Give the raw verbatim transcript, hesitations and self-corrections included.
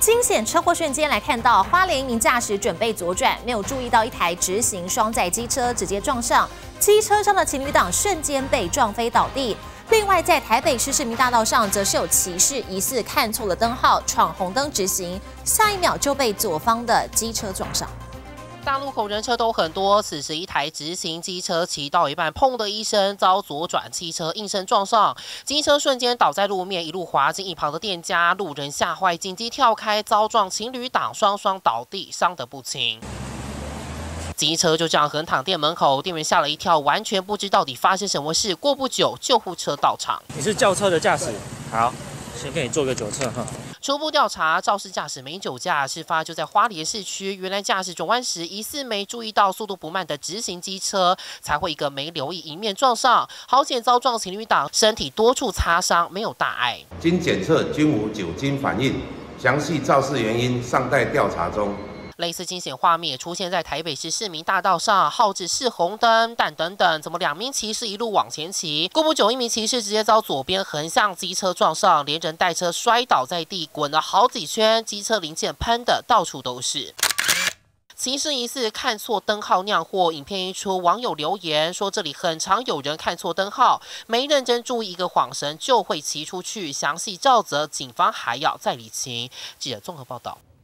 惊险车祸瞬间来看到，花莲一名驾驶准备左转，没有注意到一台直行双载机车直接撞上，机车上的情侣档瞬间被撞飞倒地。另外，在台北市市民大道上，则是有骑士疑似看错了灯号，闯红灯直行，下一秒就被左方的机车撞上。 大路口人车都很多，此时一台直行机车骑到一半，砰的一声遭左转汽车应声撞上，机车瞬间倒在路面，一路滑进一旁的店家，路人吓坏，紧急跳开，遭撞情侣档双双倒地，伤得不轻。机车就这样横躺店门口，店员吓了一跳，完全不知到底发生什么事。过不久，救护车到场。 你是轿车的驾驶，好，先给你做个酒测哈。 初步调查，肇事驾驶没酒驾，事发就在花莲市区。原来驾驶转弯时，疑似没注意到速度不慢的直行机车，才会一个没留意迎面撞上。好险遭撞情侣档，身体多处擦伤，没有大碍。 经检测均无酒精反应，详细肇事原因尚待调查中。 类似惊险画面也出现在台北市市民大道上，号志是红灯，但等等，怎么两名骑士一路往前骑？过不久，一名骑士直接遭左边横向机车撞上，连人带车摔倒在地，滚了好几圈，机车零件喷的到处都是。 骑士疑似看错灯号酿祸，影片一出，网友留言说这里很常有人看错灯号，没认真注意一个晃神就会骑出去。详细照责，警方还要再理清。记者综合报道。